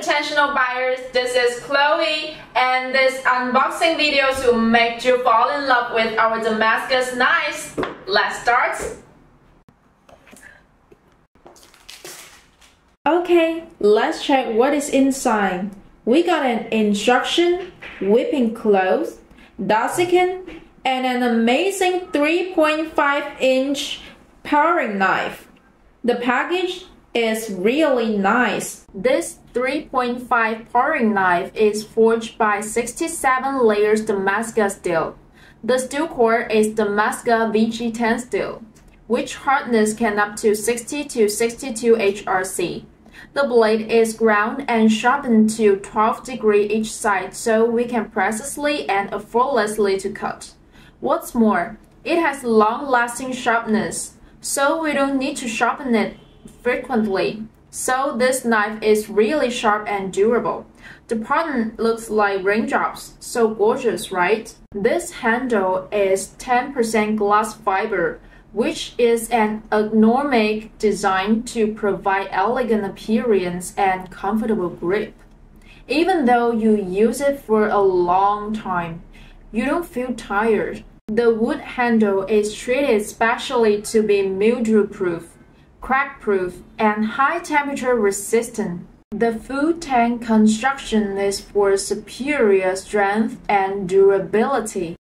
potential buyers, this is Chloe, and this unboxing video will make you fall in love with our Damascus knives. Let's start. Okay, let's check what is inside. We got an instruction, whipping cloth, desiccant, and an amazing 3.5-inch paring knife. The package is really nice. This 3.5 paring knife is forged by 67 layers Damascus steel. The steel core is Damascus VG10 steel, which hardness can up to 60 to 62 HRC. The blade is ground and sharpened to 12 degrees each side so we can precisely and effortlessly to cut. What's more, it has long-lasting sharpness, so we don't need to sharpen it frequently. So this knife is really sharp and durable. The pattern looks like raindrops, so gorgeous, right? This handle is 10% glass fiber, which is an ergonomic design to provide elegant appearance and comfortable grip. Even though you use it for a long time, you don't feel tired. The wood handle is treated specially to be mildew-proof, crack-proof, and high-temperature resistant. The full tank construction is for superior strength and durability.